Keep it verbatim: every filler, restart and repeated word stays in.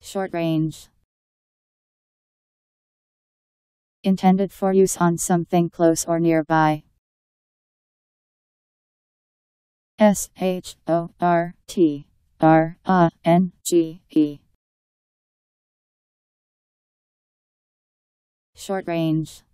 Short range. Intended for use on something close or nearby. S H O R T R A N G E. Short range.